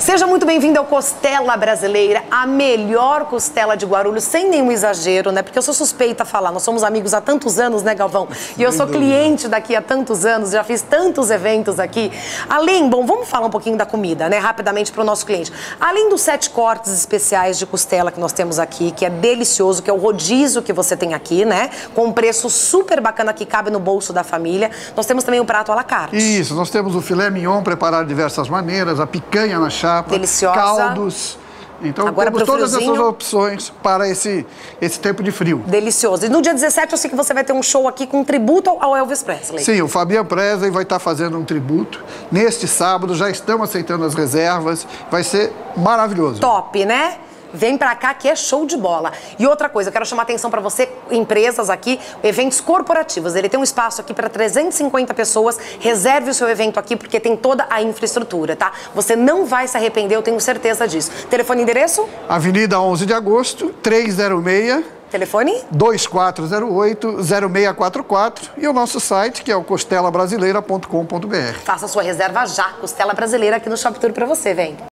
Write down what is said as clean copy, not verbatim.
Seja muito bem-vindo ao Costela Brasileira, a melhor costela de Guarulhos, sem nenhum exagero, né? Porque eu sou suspeita a falar, nós somos amigos há tantos anos, né, Galvão? E eu sou cliente daqui há tantos anos, já fiz tantos eventos aqui. Além, bom, vamos falar um pouquinho da comida, né, rapidamente para o nosso cliente. Além dos 7 cortes especiais de costela que nós temos aqui, que é delicioso, que é o rodízio que você tem aqui, né? Com um preço super bacana que cabe no bolso da família. Nós temos também o prato à la carte. Isso, nós temos o filé mignon preparado de diversas maneiras, a picanha na chapa, deliciosa, caldos. Então agora temos todas friozinho, essas opções para esse tempo de frio. Delicioso. E no dia 17 eu sei que você vai ter um show aqui com um tributo ao Elvis Presley. Sim, o Fabian Presley vai estar fazendo um tributo neste sábado, já estamos aceitando as reservas, vai ser maravilhoso. Top, né? Vem pra cá que é show de bola. E outra coisa, eu quero chamar a atenção pra você, empresas aqui, eventos corporativos. Ele tem um espaço aqui pra 350 pessoas. Reserve o seu evento aqui porque tem toda a infraestrutura, tá? Você não vai se arrepender, eu tenho certeza disso. Telefone e endereço? Avenida 11 de Agosto, 306. Telefone? 2408-0644 e o nosso site, que é o costelabrasileira.com.br. Faça sua reserva já. Costela Brasileira aqui no Shop Tour pra você, vem.